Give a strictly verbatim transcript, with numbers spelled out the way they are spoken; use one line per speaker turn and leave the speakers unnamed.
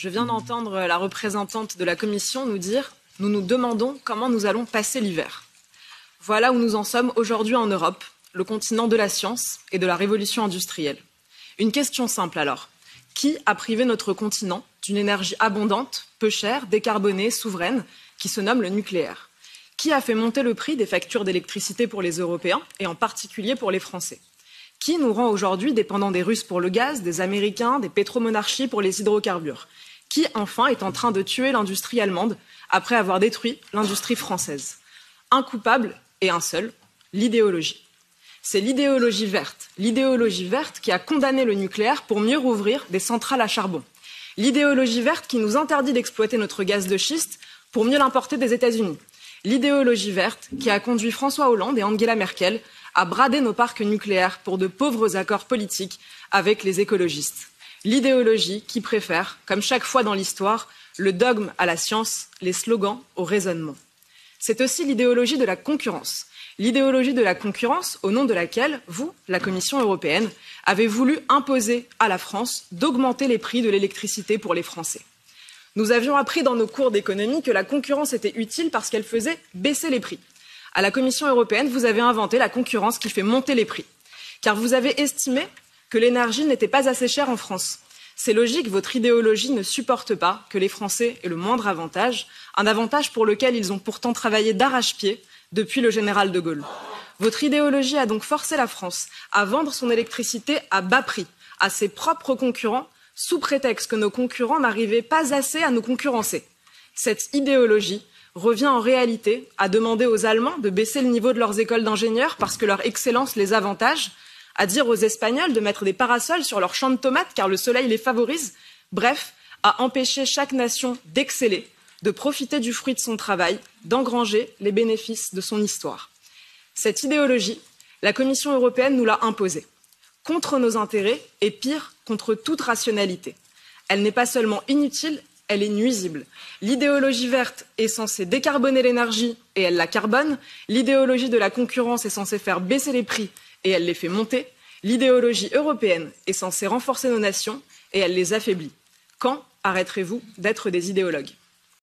Je viens d'entendre la représentante de la Commission nous dire « Nous nous demandons comment nous allons passer l'hiver ». Voilà où nous en sommes aujourd'hui en Europe, le continent de la science et de la révolution industrielle. Une question simple alors. Qui a privé notre continent d'une énergie abondante, peu chère, décarbonée, souveraine, qui se nomme le nucléaire? Qui a fait monter le prix des factures d'électricité pour les Européens et en particulier pour les Français? Qui nous rend aujourd'hui dépendants des Russes pour le gaz, des Américains, des pétromonarchies pour les hydrocarbures? Qui, enfin, est en train de tuer l'industrie allemande après avoir détruit l'industrie française? Un coupable et un seul, l'idéologie. C'est l'idéologie verte, l'idéologie verte qui a condamné le nucléaire pour mieux rouvrir des centrales à charbon. L'idéologie verte qui nous interdit d'exploiter notre gaz de schiste pour mieux l'importer des États-Unis. L'idéologie verte qui a conduit François Hollande et Angela Merkel à brader nos parcs nucléaires pour de pauvres accords politiques avec les écologistes. L'idéologie qui préfère, comme chaque fois dans l'histoire, le dogme à la science, les slogans au raisonnement. C'est aussi l'idéologie de la concurrence. L'idéologie de la concurrence au nom de laquelle, vous, la Commission européenne, avez voulu imposer à la France d'augmenter les prix de l'électricité pour les Français. Nous avions appris dans nos cours d'économie que la concurrence était utile parce qu'elle faisait baisser les prix. À la Commission européenne, vous avez inventé la concurrence qui fait monter les prix. Car vous avez estimé que l'énergie n'était pas assez chère en France. C'est logique, votre idéologie ne supporte pas que les Français aient le moindre avantage, un avantage pour lequel ils ont pourtant travaillé d'arrache-pied depuis le général de Gaulle. Votre idéologie a donc forcé la France à vendre son électricité à bas prix à ses propres concurrents, sous prétexte que nos concurrents n'arrivaient pas assez à nous concurrencer. Cette idéologie revient en réalité à demander aux Allemands de baisser le niveau de leurs écoles d'ingénieurs parce que leur excellence les avantage, à dire aux Espagnols de mettre des parasols sur leurs champs de tomates car le soleil les favorise, bref, à empêcher chaque nation d'exceller, de profiter du fruit de son travail, d'engranger les bénéfices de son histoire. Cette idéologie, la Commission européenne nous l'a imposée, contre nos intérêts et pire, contre toute rationalité. Elle n'est pas seulement inutile, elle est nuisible. L'idéologie verte est censée décarboner l'énergie et elle la carbone. L'idéologie de la concurrence est censée faire baisser les prix et elle les fait monter. L'idéologie européenne est censée renforcer nos nations et elle les affaiblit. Quand arrêterez-vous d'être des idéologues ?